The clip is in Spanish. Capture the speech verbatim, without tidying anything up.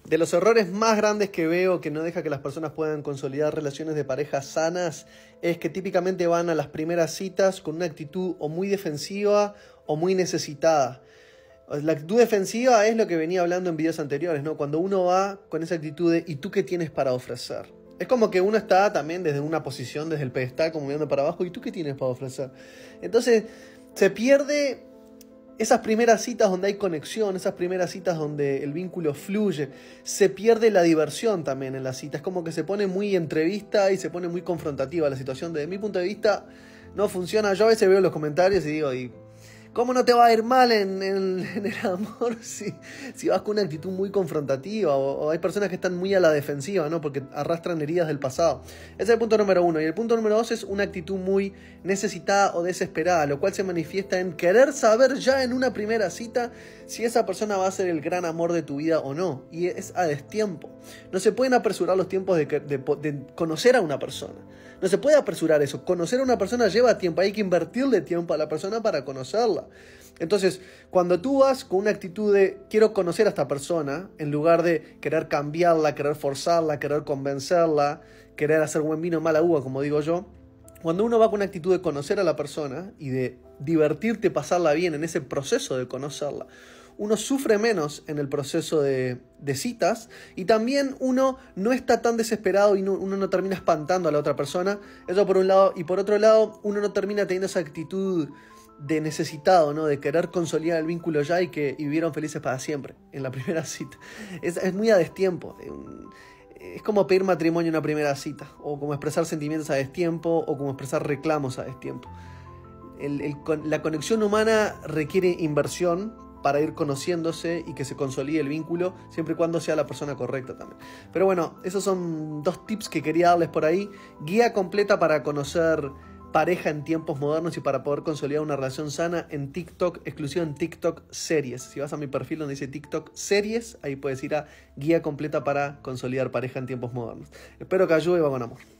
De los errores más grandes que veo que no deja que las personas puedan consolidar relaciones de pareja sanas es que típicamente van a las primeras citas con una actitud o muy defensiva o muy necesitada. La actitud defensiva es lo que venía hablando en videos anteriores, ¿no? Cuando uno va con esa actitud de ¿y tú qué tienes para ofrecer? Es como que uno está también desde una posición, desde el pedestal, como mirando para abajo, ¿y tú qué tienes para ofrecer? Entonces se pierde esas primeras citas donde hay conexión, esas primeras citas donde el vínculo fluye, se pierde la diversión también en la cita. Es como que se pone muy entrevista y se pone muy confrontativa la situación. Desde mi punto de vista no funciona. Yo a veces veo los comentarios y digo, ¿y cómo no te va a ir mal en, en, en el amor si, si vas con una actitud muy confrontativa? O, o hay personas que están muy a la defensiva, ¿no? Porque arrastran heridas del pasado. Ese es el punto número uno. Y el punto número dos es una actitud muy necesitada o desesperada, lo cual se manifiesta en querer saber ya en una primera cita si esa persona va a ser el gran amor de tu vida o no. Y es a destiempo. No se pueden apresurar los tiempos de, de, de conocer a una persona. No se puede apresurar eso. Conocer a una persona lleva tiempo. Hay que invertirle tiempo a la persona para conocerla. Entonces, cuando tú vas con una actitud de quiero conocer a esta persona, en lugar de querer cambiarla, querer forzarla, querer convencerla, querer hacer buen vino mala uva, como digo yo, cuando uno va con una actitud de conocer a la persona y de divertirte, pasarla bien en ese proceso de conocerla, uno sufre menos en el proceso de, de citas y también uno no está tan desesperado y no, uno no termina espantando a la otra persona. Eso por un lado. Y por otro lado, uno no termina teniendo esa actitud de necesitado, ¿no? De querer consolidar el vínculo ya y que y vivieron felices para siempre en la primera cita. Es, es muy a destiempo. Es como pedir matrimonio en una primera cita, o como expresar sentimientos a destiempo, o como expresar reclamos a destiempo. El, el, la conexión humana requiere inversión para ir conociéndose y que se consolide el vínculo, siempre y cuando sea la persona correcta también. Pero bueno, esos son dos tips que quería darles por ahí. Guía completa para conocer pareja en tiempos modernos y para poder consolidar una relación sana en TikTok, exclusivo en TikTok Series. Si vas a mi perfil donde dice TikTok Series, ahí puedes ir a guía completa para consolidar pareja en tiempos modernos. Espero que ayude y va con amor.